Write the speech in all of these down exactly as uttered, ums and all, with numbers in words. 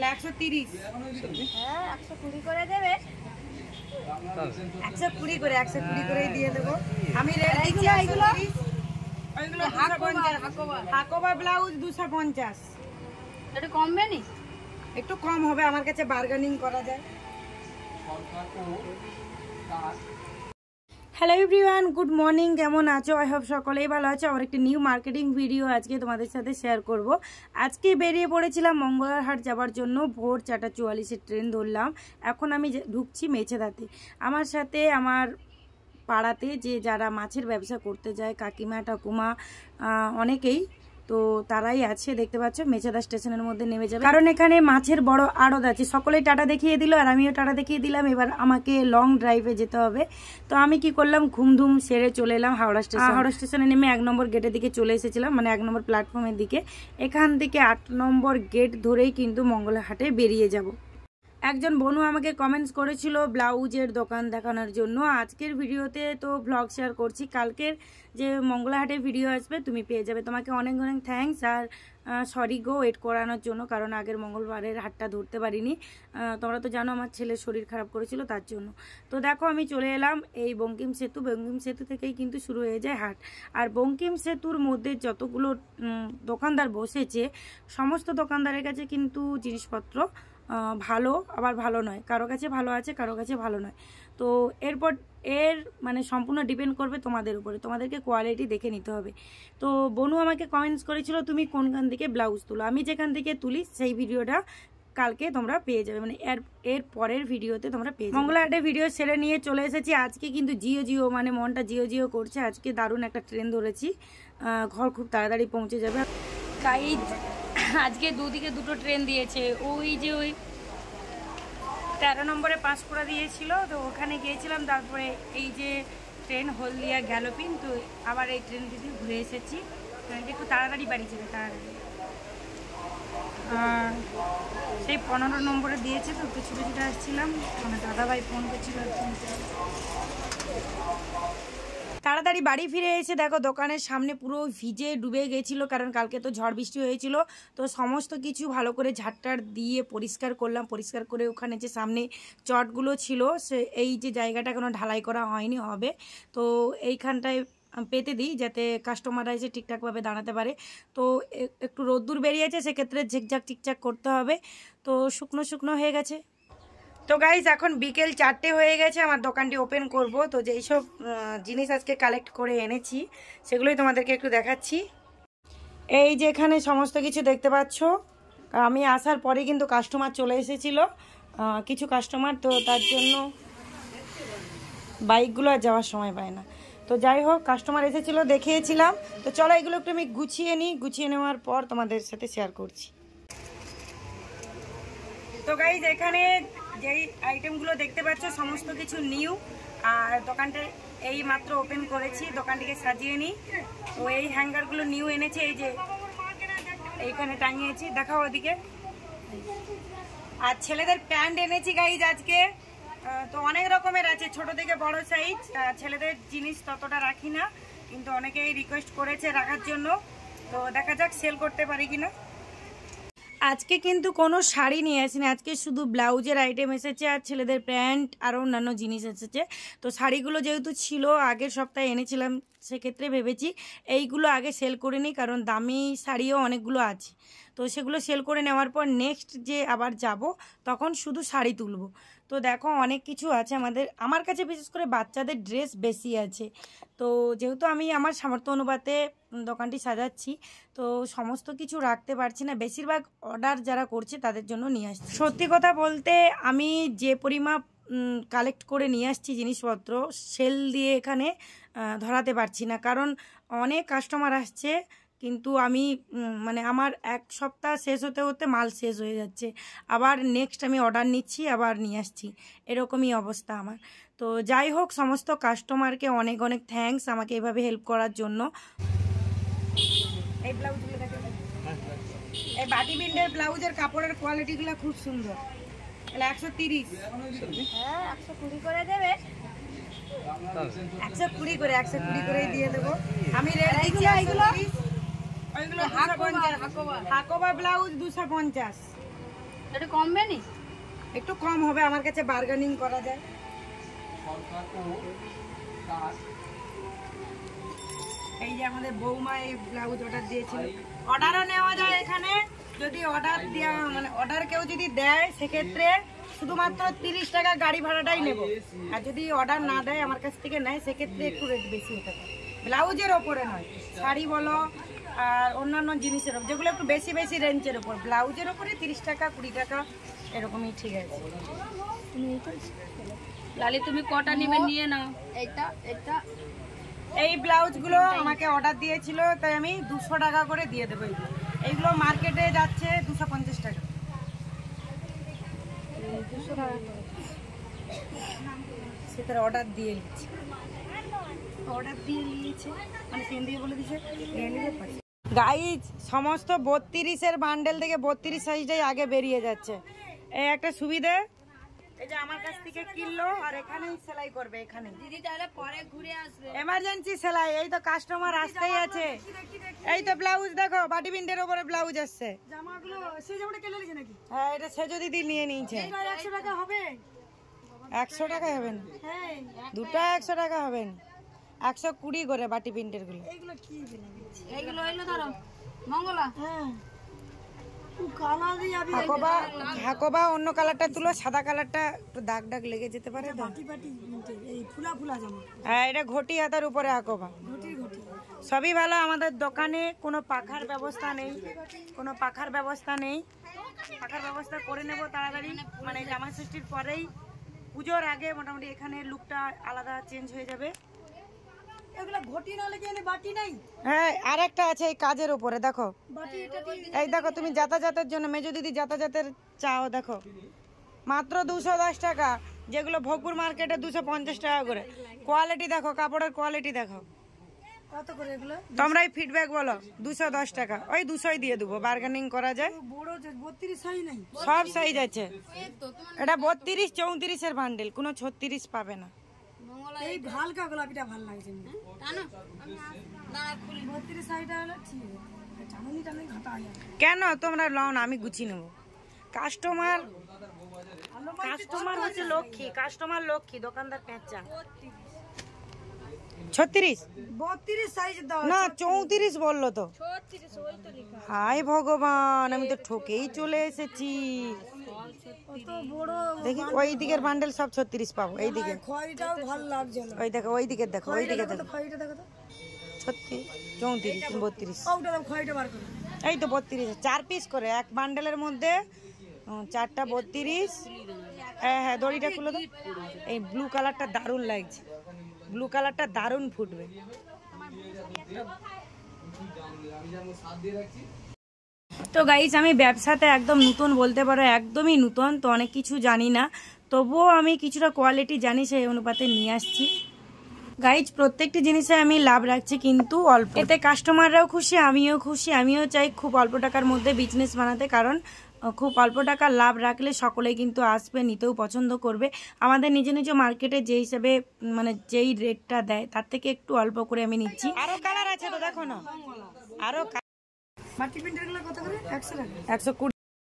একশো তিরিশ। হ্যাঁ একশো কুড়ি করে দেবে, একশো কুড়ি করে একশো কুড়ি করে দিয়ে দেবো আমি। রেট দিচ্ছি এইগুলো ওইগুলো হাকোবা ব্লাউজ দুশো পঞ্চাশ। একটু কমবে নি? একটু কম হবে, আমার কাছে বার্গেনিং করা যায়। Hello everyone, good morning. কেমন আছো? আই হোপ সকলেই ভালো আছো। আমার একটি নিউ মার্কেটিং ভিডিও আজকে তোমাদের সাথে শেয়ার করব। আজকে বেরিয়ে পড়েছিলাম মঙ্গলার হাট যাবার জন্য। ভোর চারটা চুয়াল্লিশের ট্রেন ধরলাম। এখন আমি ঢুকছি মেছেদাতে। আমার সাথে আমার পাড়াতে যে যারা মাছের ব্যবসা করতে যায়, কাকিমা ঠাকুমা অনেকেই, তো তারাই আছে। দেখতে পাচ্ছ মেছেদা স্টেশনের মধ্যে নেমে যাবে, কারণ এখানে মাছের বড় আড়ত আছে। সকলেই টাটা দেখিয়ে দিল আর আমিও টাটা দেখিয়ে দিলাম। এবার আমাকে লং ড্রাইভে যেতে হবে। তো আমি কি করলাম, ঘুমধুম সেরে চলে এলাম হাওড়া স্টেশন। হাওড়া স্টেশনে নেমে এক নম্বর গেটের দিকে চলে এসেছিলাম, মানে এক নম্বর প্ল্যাটফর্মের দিকে। এখান থেকে আট নম্বর গেট ধরেই কিন্তু মঙ্গলা হাটে বেরিয়ে যাব। একজন বনু আমাকে কমেন্টস করেছিল ব্লাউজের দোকান দেখানোর জন্য। আজকের ভিডিওতে তো ব্লগ শেয়ার করছি, কালকের যে মঙ্গলাহাটের ভিডিও আসবে তুমি পেয়ে যাবে। তোমাকে অনেক অনেক থ্যাঙ্কস আর সরি গো ওয়েট করানোর জন্য, কারণ আগের মঙ্গলবারের হাটটা ধরতে পারিনি। তোমরা তো জানো আমার ছেলের শরীর খারাপ করেছিল, তার জন্য। তো দেখো আমি চলে এলাম এই বঙ্কিম সেতু। বঙ্কিম সেতু থেকেই কিন্তু শুরু হয়ে যায় হাট। আর বঙ্কিম সেতুর মধ্যে যতগুলো দোকানদার বসেছে, সমস্ত দোকানদারের কাছে কিন্তু জিনিসপত্র ভালো আবার ভালো নয়। কারো কাছে ভালো আছে, কারো কাছে ভালো নয়। তো এরপর এর মানে সম্পূর্ণ ডিপেন্ড করবে তোমাদের উপরে, তোমাদেরকে কোয়ালিটি দেখে নিতে হবে। তো বনু আমাকে কমেন্টস করেছিল তুমি কোনখান থেকে ব্লাউজ তুলো। আমি যেখান থেকে তুলি সেই ভিডিওটা কালকে তোমরা পেয়ে যাবে, মানে এর এর পরের ভিডিওতে তোমরা পেয়ে যাবে। মঙ্গলাহাটে ভিডিও সেরে নিয়ে চলে এসেছি। আজকে কিন্তু জিও জিও মানে মনটা জিও জিও করছে। আজকে দারুণ একটা ট্রেন ধরেছি, ঘর খুব তাড়াতাড়ি পৌঁছে যাবে। গাইজ আজকে দুদিকে দুটো ট্রেন দিয়েছে। ওই যে ওই তেরো নম্বরে পাঁশকুড়া দিয়েছিল, তো ওখানে গিয়েছিলাম। তারপরে এই যে ট্রেন হলদিয়া গ্যালোপিন, তো আবার এই ট্রেন দিতে ঘুরে এসেছি। ট্রেনটা একটু তাড়াতাড়ি বাড়ি যাবে, তাড়াতাড়ি। সেই পনেরো নম্বরে দিয়েছে, তো একটু ছুটে ছুটে আসছিলাম। মানে দাদাভাই ফোন করছিল। তাড়াতাড়ি বাড়ি ফিরে এসে দেখো দোকানের সামনে পুরো ভিজে ডুবে গেছিলো, কারণ কালকে তো ঝড় বৃষ্টি হয়েছিল। তো সমস্ত কিছু ভালো করে ঝাড়টার দিয়ে পরিষ্কার করলাম। পরিষ্কার করে ওখানে যে সামনে চটগুলো ছিল, সে এই যে জায়গাটা কোনো ঢালাই করা হয়নি, হবে। তো এইখানটায় পেতে দিই যাতে কাস্টমাররা এসে ঠিকঠাকভাবে দাঁড়াতে পারে। তো একটু রোদ্দুর বেরিয়েছে, সেক্ষেত্রে ঝিকঝাক টিকচাক করতে হবে। তো শুকনো শুকনো হয়ে গেছে। তো গাইজ এখন বিকেল চারটে হয়ে গেছে, আমার দোকানটি ওপেন করব। তো যেই সব জিনিস আজকে কালেক্ট করে এনেছি সেগুলোই তোমাদেরকে একটু দেখাচ্ছি। এই যে এখানে সমস্ত কিছু দেখতে পাচ্ছ। আমি আসার পরে কিন্তু কাস্টমার চলে এসেছিল, কিছু কাস্টমার। তো তার জন্য বাইকগুলো আর যাওয়ার সময় পায় না। তো যাই হোক, কাস্টমার এসেছিল, দেখিয়েছিলাম। তো চলো এগুলো একটু আমি গুছিয়ে নিই। গুছিয়ে নেওয়ার পর তোমাদের সাথে শেয়ার করছি। তো গাইজ এখানে যেই আইটেমগুলো দেখতে পাচ্ছ সমস্ত কিছু নিউ। আর দোকানটা এই মাত্র ওপেন করেছি, দোকানটিকে সাজিয়ে নিই। তো এই হ্যাঙ্গারগুলো নিউ এনেছি, এই যে এইখানে টাঙিয়েছি, দেখাও ওদিকে। আর ছেলেদের প্যান্ট এনেছি গাইজ আজকে। তো অনেক রকমের আছে, ছোট থেকে বড় সাইজ। ছেলেদের জিনিস ততটা রাখি না, কিন্তু অনেকেই রিকোয়েস্ট করেছে রাখার জন্য। তো দেখা যাক সেল করতে পারি কিনা। আজকে কিন্তু কোনো শাড়ি নিয়ে আসিনি, আজকে শুধু ব্লাউজের আইটেম এসেছে আর ছেলেদের প্যান্ট আর অন্যান্য জিনিস এসেছে। তো শাড়িগুলো যেহেতু ছিল আগের সপ্তাহে এনেছিলাম, সেক্ষেত্রে ভেবেছি এইগুলো আগে সেল করে নিই, কারণ দামি শাড়িও অনেকগুলো আছে। তো সেগুলো সেল করে নেওয়ার পর নেক্সট যে আবার যাব তখন শুধু শাড়ি তুলব। তো দেখো অনেক কিছু আছে আমাদের, আমার কাছে বিশেষ করে বাচ্চাদের ড্রেস বেশি আছে। তো যেহেতু আমি আমার সামর্থ্য অনুপাতে দোকানটি সাজাচ্ছি, তো সমস্ত কিছু রাখতে পারছি না। বেশিরভাগ অর্ডার যারা করছে তাদের জন্য নিয়ে আসছি। সত্যি কথা বলতে আমি যে পরিমাপ কালেক্ট করে নিয়ে আসছি জিনিসপত্র, সেল দিয়ে এখানে ধরাতে পারছি না, কারণ অনেক কাস্টমার আসছে। কিন্তু আমি মানে আমার এক সপ্তাহ শেষ হতে হতে মাল শেষ হয়ে যাচ্ছে। আবার নেক্সট আমি অর্ডার নিচ্ছি, আবার নিয়ে আসছি, এরকমই অবস্থা আমার। তো যাই হোক, সমস্ত কাস্টমারকে অনেক অনেক থ্যাঙ্কস আমাকে এভাবে হেল্প করার জন্য। এই ব্লাউজগুলো দেখেন, এই বাটি প্রিন্টের ব্লাউজের কাপড়ের কোয়ালিটিগুলো খুব সুন্দর। তাহলে একশো তিরিশ। হ্যাঁ একশো কুড়ি করে দেবে, একশো কুড়ি করে একশো কুড়ি করে দিয়ে দেবো আমি। রেট দিচ্ছি এইগুলো ওইগুলো হাকোবা ব্লাউজ দুশো পঞ্চাশ। একটু কমবে নি? একটু কম হবে, আমার কাছে বার্গেনিং করা যায়। এই যে আমাদের বৌমা এই ব্লাউজ অর্ডার দিয়েছিল, অর্ডারও নেওয়া যায় এখানে। যদি অর্ডার দেওয়া মানে অর্ডার কেউ যদি দেয় সেক্ষেত্রে শুধুমাত্র তিরিশ টাকা গাড়ি ভাড়াটাই নেব, আর যদি অর্ডার না দেয় আমার কাছ থেকে নেয় সেক্ষেত্রে একটু রেট বেশি হতে পারে। ব্লাউজের ওপরে নয়, শাড়ি বলো আর অন্যান্য জিনিসের ওপর, যেগুলো একটু বেশি বেশি রেঞ্জের ওপর, ব্লাউজের ওপরে তিরিশ টাকা কুড়ি টাকা এরকমই ঠিক আছে। লালি তুমি কটা নিবে নিয়ে নাও। এইটা এটা এই ব্লাউজগুলো আমাকে অর্ডার দিয়েছিল, তাই আমি দুশো টাকা করে দিয়ে দেবো। এইগুলো মার্কেটে যাচ্ছে দুশো পঞ্চাশ টাকা। দুশো টাকা সেটার অর্ডার দিয়ে নিচ্ছি, অর্ডার দিয়ে নিয়েছে মানে সেন দিয়ে বলে দিচ্ছে নিয়ে নিতে পারি। গাইজ সমস্ত বত্রিশের বান্ডেল থেকে বত্রিশ সাইজটাই আগে বেরিয়ে যাচ্ছে। এই একটা সুবিধে, এই যে আমার কাছ থেকে কিনলো আর এখানেই সেলাই করবে, এখানে দিদি তাহলে পরে ঘুরে আসবে। এমার্জেন্সি সেলাই, এই তো কাস্টমার আসতেই আছে। এই তো ব্লাউজ দেখো, বাটি প্রিন্টের উপরে ব্লাউজ আসছে। জামাগুলো সেই জামাটা কেটে নিয়েছে নাকি? হ্যাঁ, এটা সেজো দিদি নিয়ে নিয়েছে। একশো টাকা হবে? একশো টাকা হবে না, দুটো একশো টাকা হবে না, একশো কুড়ি করে বাটি প্রিন্টের গুলো। এইগুলো কি এইগুলো এগুলো ধরো মঙ্গলা। হ্যাঁ, হাকোবা অন্য কালারটা তুলো, সাদা কালারটা একটু দাগ দাগ লেগে যেতে পারে তো। হ্যাঁ, এটা ঘটি হাতার উপরে হাকোবা, সবই ভালো। আমাদের দোকানে কোনো পাখার ব্যবস্থা নেই, কোনো পাখার ব্যবস্থা নেই। পাখার ব্যবস্থা করে নেব তাড়াতাড়ি, মানে জামা ষষ্ঠীর পরেই, পুজোর আগে মোটামুটি এখানে লুকটা আলাদা চেঞ্জ হয়ে যাবে। হ্যাঁ, আর একটা আছে এই কাজের উপরে দেখো, এই দেখো তুমি যাতায়াতের জন্য মেজো দিদি যাতায়াতের চাও, দেখো মাত্র দুশো দশ টাকা, যেগুলো ভোগপুর মার্কেটে দুশো পঞ্চাশ টাকা করে। কোয়ালিটি দেখো, কাপড়ের কোয়ালিটি দেখো। তোমরাই ফিডব্যাক বলো। দুশো দশ টাকা, ওই দুশোই দিয়ে দেবো, বার্গেনিং করা যায়। সব সাইজ আছে, এটা বত্রিশ চৌত্রিশের বান্ডেল, কোনো ছত্রিশ পাবে না। এই হালকা গোলাপিটা ভালো লাগছে কেন? তোমরা লও না, আমি গুছিয়ে নেবো। কাস্টমার কাস্টমার হচ্ছে লক্ষ্মী, কাস্টমার লক্ষ্মী, দোকানদার পেঁচা। ছত্রিশ বত্রিশ সাইজ দাও না, চৌত্রিশ বললো তো। হাই ভগবান, আমি তো ঠকেই চলে এসেছি। দেখি ওই দিকের বান্ডেল সব ছত্রিশ পাবো, এই দিকে ওই দেখো, ওই দিকে দেখো, ওই দিকে দেখো, ছত্রিশ চৌত্রিশ বত্রিশ, এই তো বত্রিশ, চার পিস করে এক বান্ডেলের মধ্যে, চারটা বত্রিশ। হ্যাঁ হ্যাঁ, দড়িটা খুলে দাও। এই ব্লু কালারটা দারুণ লাগছে, ব্লু কালারটা দারুণ ফুটবে। তো গাইজ আমি ব্যবসাতে একদম নতুন বলতে পারো, একদমই নতুন, তো অনেক কিছু জানি না, তবুও আমি কিছুটা কোয়ালিটি জানি, সেই অনুপাতে নিয়ে আসছি। গাইজ প্রত্যেকটি জিনিসে আমি লাভ রাখছি, কিন্তু অল্প, এতে কাস্টমাররাও খুশি, আমিও খুশি। আমিও চাই খুব অল্প টাকার মধ্যে বিজনেস বানাতে, কারণ খুব অল্প টাকা লাভ রাখলে সকলেই কিন্তু আসবে, নিতেও পছন্দ করবে। আমাদের নিজ নিজ মার্কেটে যে হিসাবে মানে যেই রেটটা দেয় তার থেকে একটু অল্প করে আমি নিচ্ছি। আরো কালার আছে তো দেখো না, আরো বাটি প্রিন্টার গুলো কত করে? একশো টাকা, একশো কুড়ি।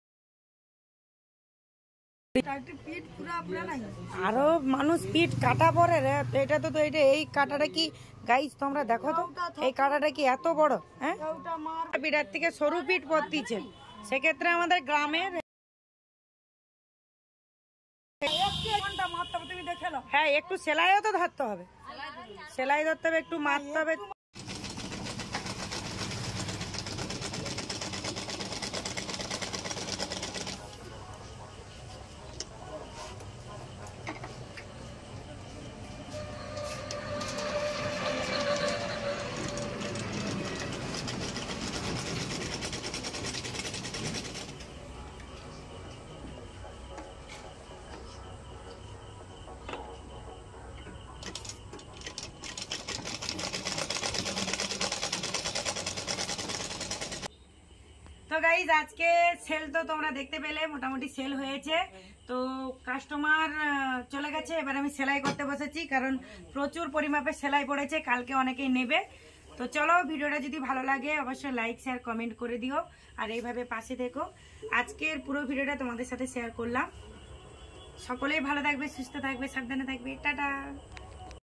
আরো মানুষ পিঠ কাটা পরে রে, এটা তো এটা এই কাটাটা কি গাইস তোমরা দেখো তো, এই কাটাটা কি এত বড়? হ্যাঁ, পিঠার থেকে সরু পিঠ পড়তিছে, সেক্ষেত্রে আমাদের গ্রামের হ্যাঁ একটু সেলাইও তো ধরতে হবে, সেলাই ধরতে হবে, একটু মারতে হবে। তো গাইজ আজকে সেল তো তোমরা দেখতে পেলে, মোটামুটি সেল হয়েছে। তো কাস্টমার চলে গেছে, এবার আমি সেলাই করতে বসেছি, কারণ প্রচুর পরিমাপে সেলাই পড়েছে, কালকে অনেকেই নেবে। তো চলো, ভিডিওটা যদি ভালো লাগে অবশ্যই লাইক শেয়ার কমেন্ট করে দিও, আর এইভাবে পাশে থেকো। আজকের পুরো ভিডিওটা তোমাদের সাথে শেয়ার করলাম। সকলেই ভালো থাকবে, সুস্থ থাকবে, সাবধানে থাকবে। টাটা।